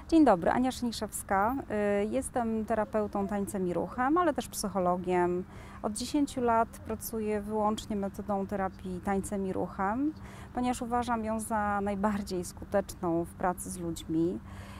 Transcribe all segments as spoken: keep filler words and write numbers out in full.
Dzień dobry, Ania Szniszewska. Jestem terapeutą tańcem i ruchem, ale też psychologiem. Od dziesięciu lat pracuję wyłącznie metodą terapii tańcem i ruchem, ponieważ uważam ją za najbardziej skuteczną w pracy z ludźmi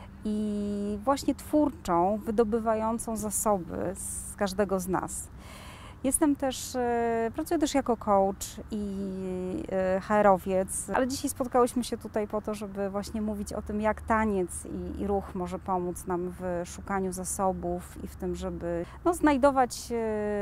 i właśnie twórczą, wydobywającą zasoby z każdego z nas. Jestem też, pracuję też jako coach i ha erowiec, ale dzisiaj spotkałyśmy się tutaj po to, żeby właśnie mówić o tym, jak taniec i, i ruch może pomóc nam w szukaniu zasobów i w tym, żeby no, znajdować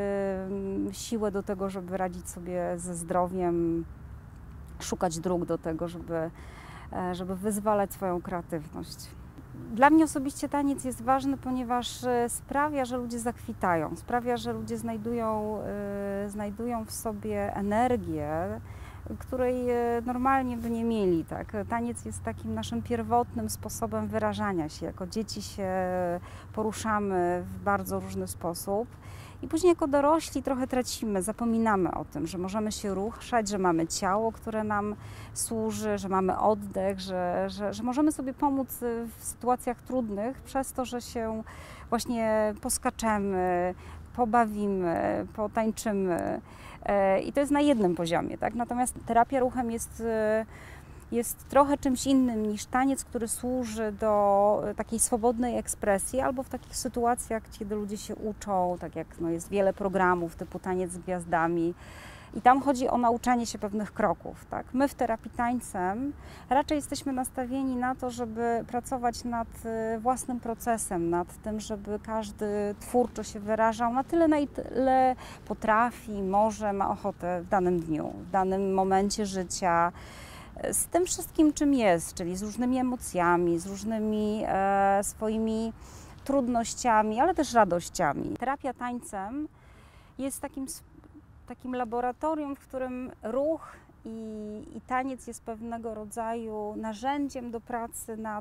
siłę do tego, żeby radzić sobie ze zdrowiem, szukać dróg do tego, żeby, żeby wyzwalać swoją kreatywność. Dla mnie osobiście taniec jest ważny, ponieważ sprawia, że ludzie zakwitają, sprawia, że ludzie znajdują, yy, znajdują w sobie energię, której normalnie by nie mieli. Tak? Taniec jest takim naszym pierwotnym sposobem wyrażania się. Jako dzieci się poruszamy w bardzo różny sposób. I później jako dorośli trochę tracimy, zapominamy o tym, że możemy się ruszać, że mamy ciało, które nam służy, że mamy oddech, że, że, że możemy sobie pomóc w sytuacjach trudnych przez to, że się właśnie poskaczemy, pobawimy, potańczymy. I to jest na jednym poziomie. Tak? Natomiast terapia ruchem jest jest trochę czymś innym niż taniec, który służy do takiej swobodnej ekspresji albo w takich sytuacjach, kiedy ludzie się uczą, tak jak no, jest wiele programów typu Taniec z Gwiazdami i tam chodzi o nauczanie się pewnych kroków. Tak? My w terapii tańcem raczej jesteśmy nastawieni na to, żeby pracować nad własnym procesem, nad tym, żeby każdy twórczo się wyrażał na tyle, na ile potrafi, może, ma ochotę w danym dniu, w danym momencie życia, z tym wszystkim, czym jest, czyli z różnymi emocjami, z różnymi e, swoimi trudnościami, ale też radościami. Terapia tańcem jest takim, takim laboratorium, w którym ruch i, i taniec jest pewnego rodzaju narzędziem do pracy nad,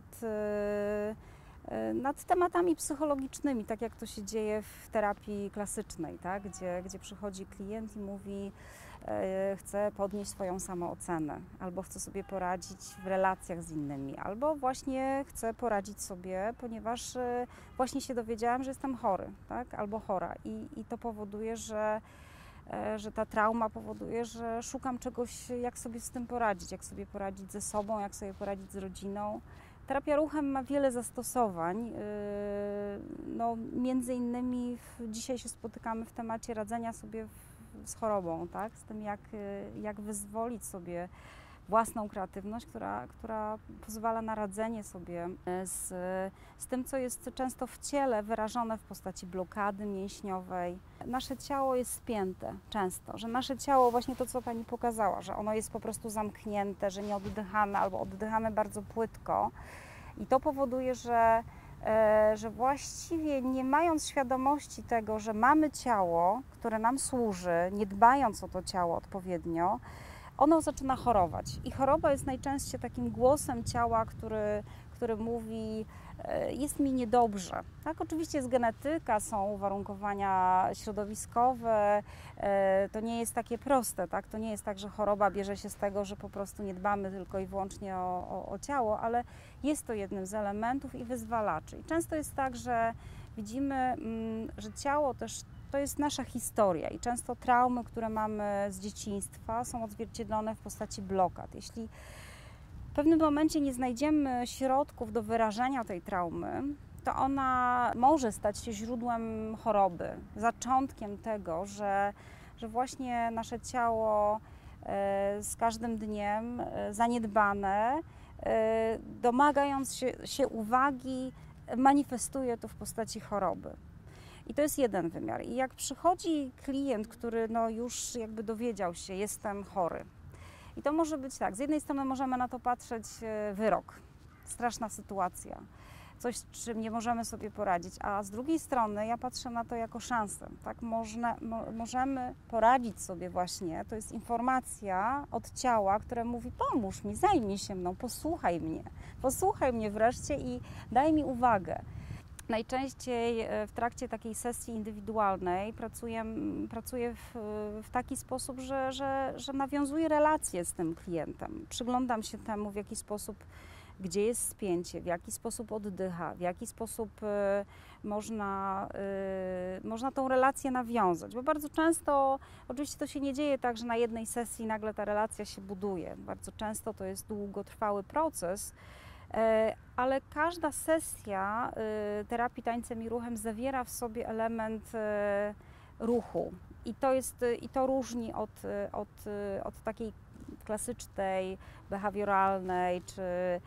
e, nad tematami psychologicznymi, tak jak to się dzieje w terapii klasycznej, tak? gdzie, gdzie przychodzi klient i mówi: chcę podnieść swoją samoocenę, albo chcę sobie poradzić w relacjach z innymi, albo właśnie chcę poradzić sobie, ponieważ właśnie się dowiedziałam, że jestem chory, tak? albo chora i, i to powoduje, że, że ta trauma powoduje, że szukam czegoś, jak sobie z tym poradzić, jak sobie poradzić ze sobą, jak sobie poradzić z rodziną. Terapia ruchem ma wiele zastosowań, no, między innymi dzisiaj się spotykamy w temacie radzenia sobie w z chorobą, tak? Z tym, jak, jak wyzwolić sobie własną kreatywność, która, która pozwala na radzenie sobie z, z tym, co jest często w ciele wyrażone w postaci blokady mięśniowej. Nasze ciało jest spięte często, że nasze ciało, właśnie to, co Pani pokazała, że ono jest po prostu zamknięte, że nie oddychamy albo oddychamy bardzo płytko i to powoduje, że że właściwie nie mając świadomości tego, że mamy ciało, które nam służy, nie dbając o to ciało odpowiednio, ono zaczyna chorować. I choroba jest najczęściej takim głosem ciała, który, który mówi: jest mi niedobrze. Tak, oczywiście jest genetyka, są uwarunkowania środowiskowe, to nie jest takie proste, tak? To nie jest tak, że choroba bierze się z tego, że po prostu nie dbamy tylko i wyłącznie o, o, o ciało, ale jest to jednym z elementów i wyzwalaczy. I często jest tak, że widzimy, że ciało też to jest nasza historia i często traumy, które mamy z dzieciństwa, są odzwierciedlone w postaci blokad. Jeśli w pewnym momencie nie znajdziemy środków do wyrażenia tej traumy, to ona może stać się źródłem choroby, zaczątkiem tego, że, że właśnie nasze ciało z każdym dniem zaniedbane, domagając się, się uwagi, manifestuje to w postaci choroby. I to jest jeden wymiar. I jak przychodzi klient, który no już jakby dowiedział się, jestem chory, i to może być tak, z jednej strony możemy na to patrzeć wyrok, straszna sytuacja, coś, z czym nie możemy sobie poradzić, a z drugiej strony ja patrzę na to jako szansę, tak? Można, mo, możemy poradzić sobie właśnie, to jest informacja od ciała, które mówi: pomóż mi, zajmij się mną, posłuchaj mnie, posłuchaj mnie wreszcie i daj mi uwagę. Najczęściej w trakcie takiej sesji indywidualnej pracuję, pracuję w, w taki sposób, że, że, że nawiązuję relacje z tym klientem. Przyglądam się temu, w jaki sposób gdzie jest spięcie, w jaki sposób oddycha, w jaki sposób y, można, y, można tą relację nawiązać. Bo bardzo często, oczywiście to się nie dzieje tak, że na jednej sesji nagle ta relacja się buduje. Bardzo często to jest długotrwały proces, y, ale każda sesja y, terapii tańcem i ruchem zawiera w sobie element y, ruchu. I to, jest, i to różni od, od, od takiej klasycznej, behawioralnej czy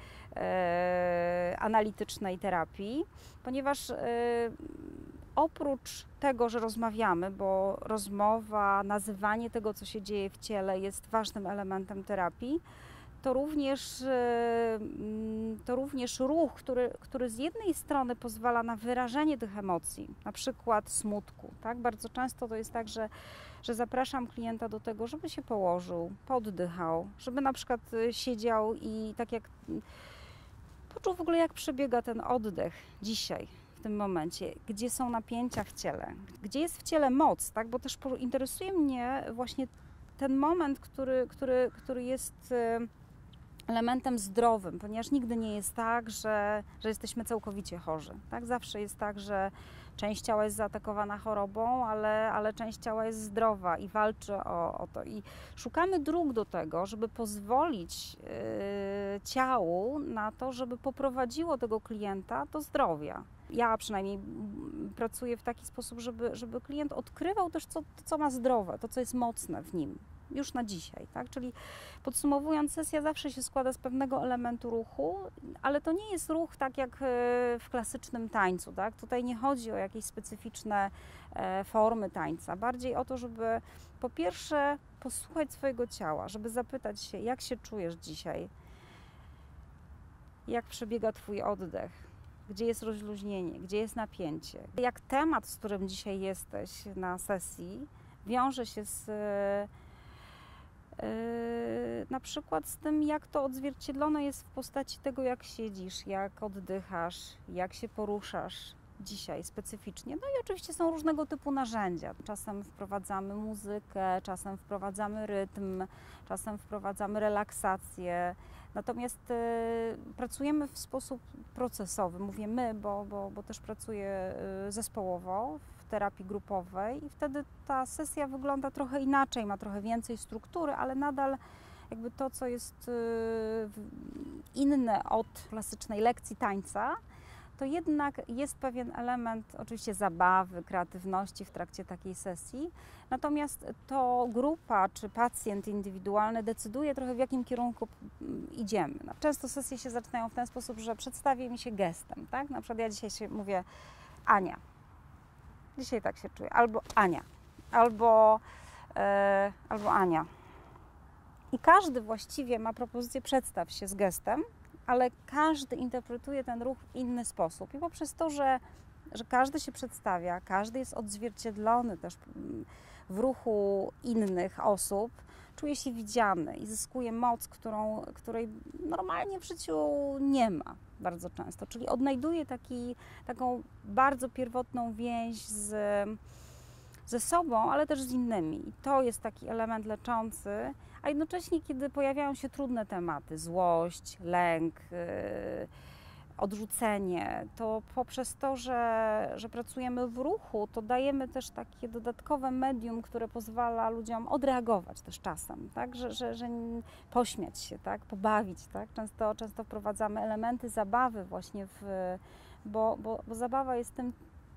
e, analitycznej terapii, ponieważ e, oprócz tego, że rozmawiamy, bo rozmowa, nazywanie tego, co się dzieje w ciele jest ważnym elementem terapii, to również, to również ruch, który, który z jednej strony pozwala na wyrażenie tych emocji, na przykład smutku. Tak? Bardzo często to jest tak, że, że zapraszam klienta do tego, żeby się położył, poddychał, żeby na przykład siedział i tak jak poczuł w ogóle, jak przebiega ten oddech dzisiaj, w tym momencie, gdzie są napięcia w ciele, gdzie jest w ciele moc, tak? Bo też interesuje mnie właśnie ten moment, który, który, który jest elementem zdrowym, ponieważ nigdy nie jest tak, że, że jesteśmy całkowicie chorzy. Tak? Zawsze jest tak, że część ciała jest zaatakowana chorobą, ale, ale część ciała jest zdrowa i walczy o, o to. I szukamy dróg do tego, żeby pozwolić yy, ciału na to, żeby poprowadziło tego klienta do zdrowia. Ja przynajmniej pracuję w taki sposób, żeby, żeby klient odkrywał też to, co ma zdrowe, to, co jest mocne w nim. Już na dzisiaj, tak? Czyli podsumowując, sesja zawsze się składa z pewnego elementu ruchu, ale to nie jest ruch tak jak w klasycznym tańcu, tak? Tutaj nie chodzi o jakieś specyficzne formy tańca, bardziej o to, żeby po pierwsze posłuchać swojego ciała, żeby zapytać się, jak się czujesz dzisiaj, jak przebiega Twój oddech, gdzie jest rozluźnienie, gdzie jest napięcie, jak temat, z którym dzisiaj jesteś na sesji, wiąże się z na przykład z tym, jak to odzwierciedlone jest w postaci tego, jak siedzisz, jak oddychasz, jak się poruszasz dzisiaj specyficznie. No i oczywiście są różnego typu narzędzia. Czasem wprowadzamy muzykę, czasem wprowadzamy rytm, czasem wprowadzamy relaksację. Natomiast y, pracujemy w sposób procesowy. Mówię my, bo, bo, bo też pracuję zespołowo w terapii grupowej i wtedy ta sesja wygląda trochę inaczej, ma trochę więcej struktury, ale nadal jakby to, co jest y, inne od klasycznej lekcji tańca, to jednak jest pewien element oczywiście zabawy, kreatywności w trakcie takiej sesji, natomiast to grupa czy pacjent indywidualny decyduje trochę, w jakim kierunku idziemy. No, często sesje się zaczynają w ten sposób, że przedstawię mi się gestem, tak? Na przykład ja dzisiaj się mówię Ania, dzisiaj tak się czuję, albo Ania, albo, e, albo Ania. I każdy właściwie ma propozycję przedstaw się z gestem, ale każdy interpretuje ten ruch w inny sposób. I poprzez to, że, że każdy się przedstawia, każdy jest odzwierciedlony też w ruchu innych osób, czuje się widziany i zyskuje moc, którą, której normalnie w życiu nie ma bardzo często. Czyli odnajduje taki, taką bardzo pierwotną więź z, ze sobą, ale też z innymi. I to jest taki element leczący, a jednocześnie, kiedy pojawiają się trudne tematy, złość, lęk, yy, odrzucenie, to poprzez to, że, że pracujemy w ruchu, to dajemy też takie dodatkowe medium, które pozwala ludziom odreagować też czasem, tak? że, że, że pośmiać się, tak? Pobawić. Tak? Często, często wprowadzamy elementy zabawy właśnie, w, bo, bo, bo zabawa jest tym,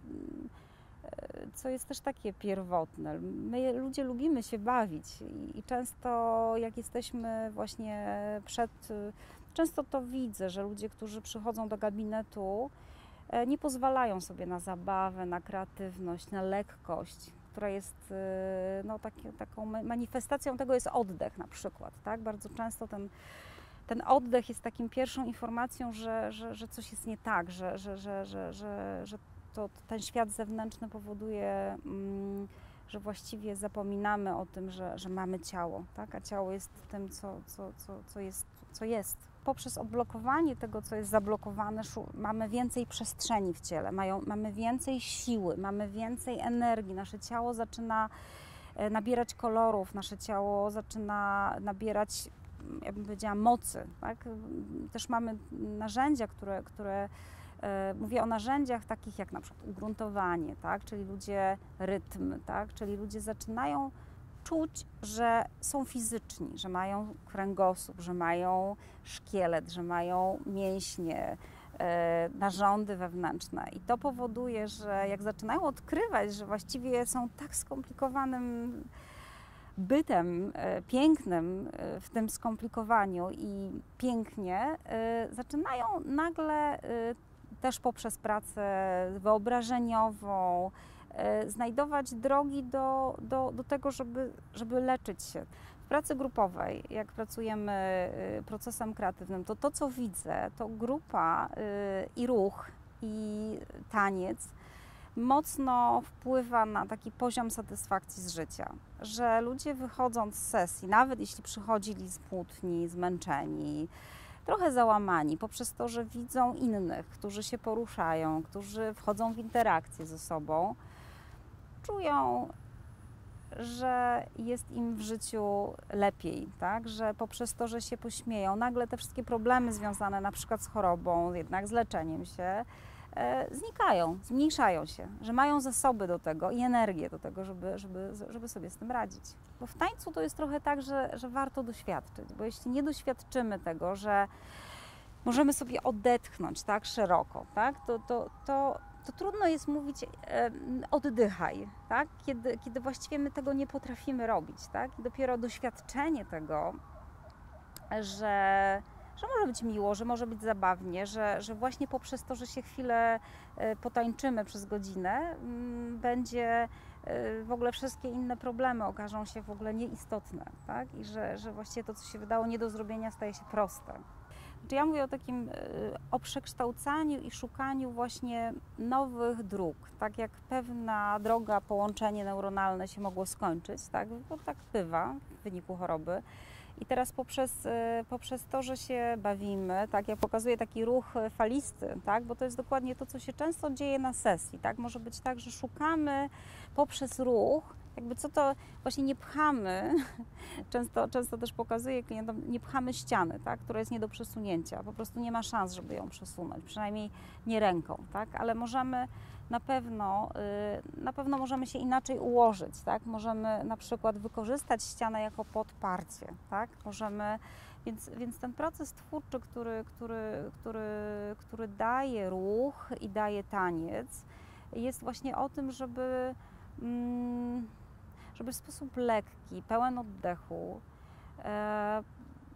co jest też takie pierwotne. My ludzie lubimy się bawić i, i często jak jesteśmy właśnie przed... Często to widzę, że ludzie, którzy przychodzą do gabinetu, nie pozwalają sobie na zabawę, na kreatywność, na lekkość, która jest no, taki, taką manifestacją tego jest oddech na przykład. Tak? Bardzo często ten, ten oddech jest taką pierwszą informacją, że, że, że coś jest nie tak, że, że, że, że, że, że to ten świat zewnętrzny powoduje, że właściwie zapominamy o tym, że, że mamy ciało, tak? A ciało jest tym, co, co, co, co, jest, co jest. Poprzez odblokowanie tego, co jest zablokowane, mamy więcej przestrzeni w ciele, mają, mamy więcej siły, mamy więcej energii, nasze ciało zaczyna nabierać kolorów, nasze ciało zaczyna nabierać ja bym powiedziała, mocy, tak? Też mamy narzędzia, które, które mówię o narzędziach takich jak na przykład ugruntowanie, tak? Czyli ludzie rytm, tak? Czyli ludzie zaczynają czuć, że są fizyczni, że mają kręgosłup, że mają szkielet, że mają mięśnie, e, narządy wewnętrzne. I to powoduje, że jak zaczynają odkrywać, że właściwie są tak skomplikowanym bytem e, pięknym e, w tym skomplikowaniu i pięknie, e, zaczynają nagle e, też poprzez pracę wyobrażeniową znajdować drogi do, do, do tego, żeby, żeby leczyć się. W pracy grupowej, jak pracujemy procesem kreatywnym, to to, co widzę, to grupa i ruch, i taniec mocno wpływa na taki poziom satysfakcji z życia, że ludzie wychodząc z sesji, nawet jeśli przychodzili smutni, zmęczeni, trochę załamani poprzez to, że widzą innych, którzy się poruszają, którzy wchodzą w interakcję ze sobą, czują, że jest im w życiu lepiej, tak? Że poprzez to, że się pośmieją, nagle te wszystkie problemy związane na przykład z chorobą, jednak z leczeniem się, e, znikają, zmniejszają się, że mają zasoby do tego i energię do tego, żeby, żeby, żeby sobie z tym radzić. Bo w tańcu to jest trochę tak, że, że warto doświadczyć, bo jeśli nie doświadczymy tego, że możemy sobie odetchnąć tak szeroko, tak? To, to, to to trudno jest mówić e, oddychaj, tak? Kiedy, kiedy właściwie my tego nie potrafimy robić. Tak? I dopiero doświadczenie tego, że, że może być miło, że może być zabawnie, że, że właśnie poprzez to, że się chwilę e, potańczymy przez godzinę, m, będzie e, w ogóle wszystkie inne problemy okażą się w ogóle nieistotne. Tak? I że, że właściwie to, co się wydało nie do zrobienia, staje się proste. Znaczy ja mówię o takim, o przekształcaniu i szukaniu właśnie nowych dróg, tak jak pewna droga, połączenie neuronalne się mogło skończyć, tak, bo tak bywa w wyniku choroby. I teraz poprzez, poprzez to, że się bawimy, tak, ja pokazuję taki ruch falisty, tak, bo to jest dokładnie to, co się często dzieje na sesji, tak, może być tak, że szukamy poprzez ruch, jakby co to właśnie nie pchamy, często, często też pokazuję klientom, nie pchamy ściany, tak, która jest nie do przesunięcia, po prostu nie ma szans, żeby ją przesunąć, przynajmniej nie ręką, tak, ale możemy na pewno, na pewno możemy się inaczej ułożyć, tak, możemy na przykład wykorzystać ścianę jako podparcie, tak, możemy, więc, więc ten proces twórczy, który, który, który, który daje ruch i daje taniec, jest właśnie o tym, żeby mm, żeby w sposób lekki, pełen oddechu, e,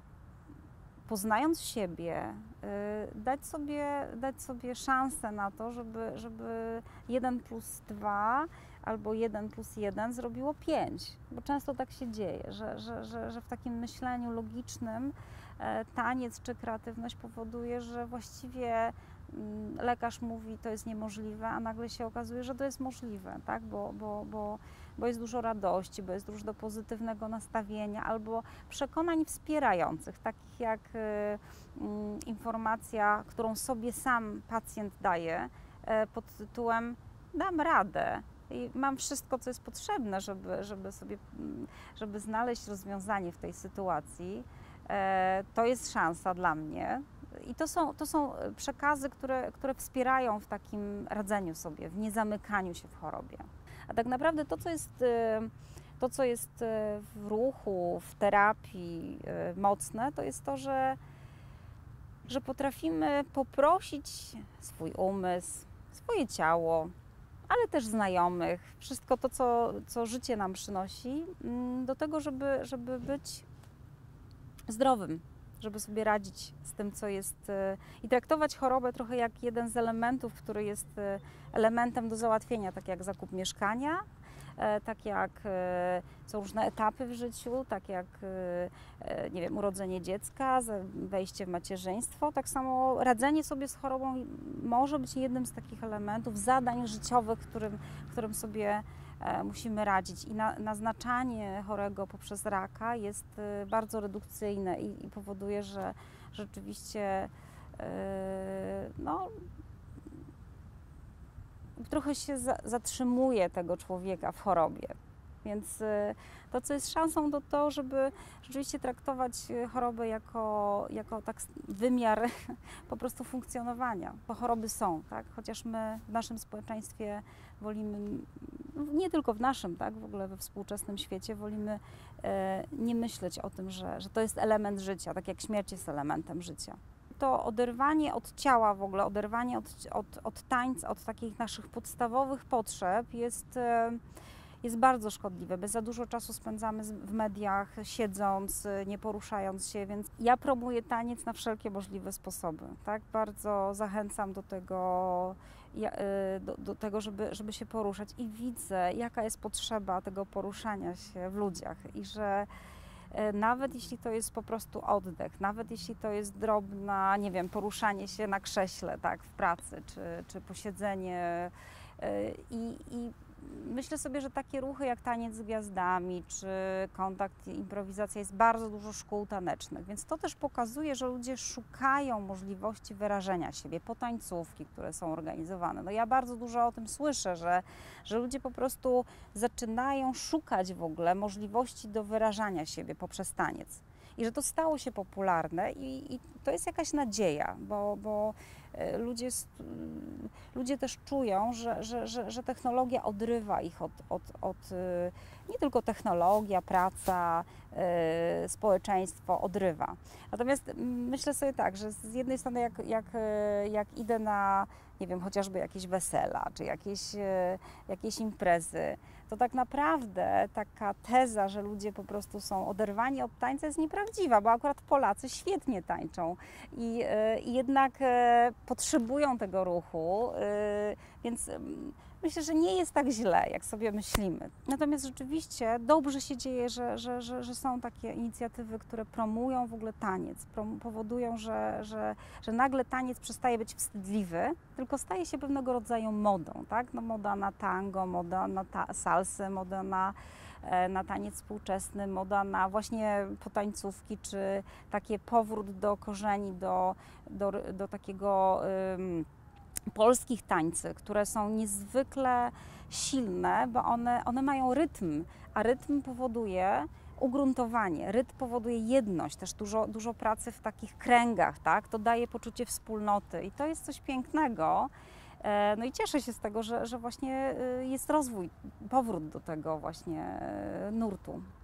poznając siebie, e, dać sobie, dać sobie szansę na to, żeby, żeby jeden plus dwa albo jeden plus jeden zrobiło pięć, bo często tak się dzieje, że, że, że, że w takim myśleniu logicznym e, taniec czy kreatywność powoduje, że właściwie lekarz mówi, to jest niemożliwe, a nagle się okazuje, że to jest możliwe, tak? bo, bo, bo, bo jest dużo radości, bo jest dużo pozytywnego nastawienia albo przekonań wspierających, takich jak y, y, informacja, którą sobie sam pacjent daje y, pod tytułem dam radę i mam wszystko, co jest potrzebne, żeby, żeby sobie, żeby znaleźć rozwiązanie w tej sytuacji. Y, to jest szansa dla mnie. I to są, to są przekazy, które, które wspierają w takim radzeniu sobie, w niezamykaniu się w chorobie. A tak naprawdę to, co jest, to, co jest w ruchu, w terapii mocne, to jest to, że, że potrafimy poprosić swój umysł, swoje ciało, ale też znajomych, wszystko to, co, co życie nam przynosi, do tego, żeby, żeby być zdrowym, żeby sobie radzić z tym, co jest i traktować chorobę trochę jak jeden z elementów, który jest elementem do załatwienia, tak jak zakup mieszkania, tak jak są różne etapy w życiu, tak jak nie wiem, urodzenie dziecka, wejście w macierzyństwo, tak samo radzenie sobie z chorobą może być jednym z takich elementów, zadań życiowych, którym, którym sobie musimy radzić i na, naznaczanie chorego poprzez raka jest bardzo redukcyjne i, i powoduje, że rzeczywiście yy, no, trochę się za, zatrzymuje tego człowieka w chorobie. Więc to, co jest szansą, to to, żeby rzeczywiście traktować chorobę jako, jako tak wymiar po prostu funkcjonowania, bo choroby są, tak? Chociaż my w naszym społeczeństwie wolimy, nie tylko w naszym, tak? W ogóle we współczesnym świecie wolimy e, nie myśleć o tym, że, że to jest element życia, tak jak śmierć jest elementem życia. To oderwanie od ciała w ogóle, oderwanie od, od, od tańca, od takich naszych podstawowych potrzeb jest, jest bardzo szkodliwe, bo za dużo czasu spędzamy w mediach, siedząc, nie poruszając się, więc ja promuję taniec na wszelkie możliwe sposoby. Tak? Bardzo zachęcam do tego, do, do tego żeby, żeby się poruszać i widzę, jaka jest potrzeba tego poruszania się w ludziach i że nawet jeśli to jest po prostu oddech, nawet jeśli to jest drobna, nie wiem, poruszanie się na krześle, tak, w pracy, czy, czy posiedzenie i, i myślę sobie, że takie ruchy jak taniec z gwiazdami, czy kontakt, improwizacja, jest bardzo dużo szkół tanecznych, więc to też pokazuje, że ludzie szukają możliwości wyrażenia siebie, potańcówki, które są organizowane. No ja bardzo dużo o tym słyszę, że, że ludzie po prostu zaczynają szukać w ogóle możliwości do wyrażania siebie poprzez taniec. I że to stało się popularne i, i to jest jakaś nadzieja, bo, bo ludzie, ludzie też czują, że, że, że, że technologia odrywa ich od, od, od, nie tylko technologia, praca, społeczeństwo odrywa. Natomiast myślę sobie tak, że z jednej strony jak, jak, jak idę na, nie wiem, chociażby jakieś wesela, czy jakieś, jakieś imprezy, to tak naprawdę taka teza, że ludzie po prostu są oderwani od tańca, jest nieprawdziwa, bo akurat Polacy świetnie tańczą i, i jednak potrzebują tego ruchu, więc myślę, że nie jest tak źle, jak sobie myślimy. Natomiast rzeczywiście dobrze się dzieje, że, że, że, że są takie inicjatywy, które promują w ogóle taniec, prom powodują, że, że, że nagle taniec przestaje być wstydliwy, tylko staje się pewnego rodzaju modą, tak? No, moda na tango, moda na ta salsę, moda na, na taniec współczesny, moda na właśnie potańcówki, czy taki powrót do korzeni, do, do, do takiego um, polskich tańcy, które są niezwykle silne, bo one, one mają rytm, a rytm powoduje ugruntowanie, rytm powoduje jedność, też dużo, dużo pracy w takich kręgach, tak? To daje poczucie wspólnoty i to jest coś pięknego. No i cieszę się z tego, że, że właśnie jest rozwój, powrót do tego właśnie nurtu.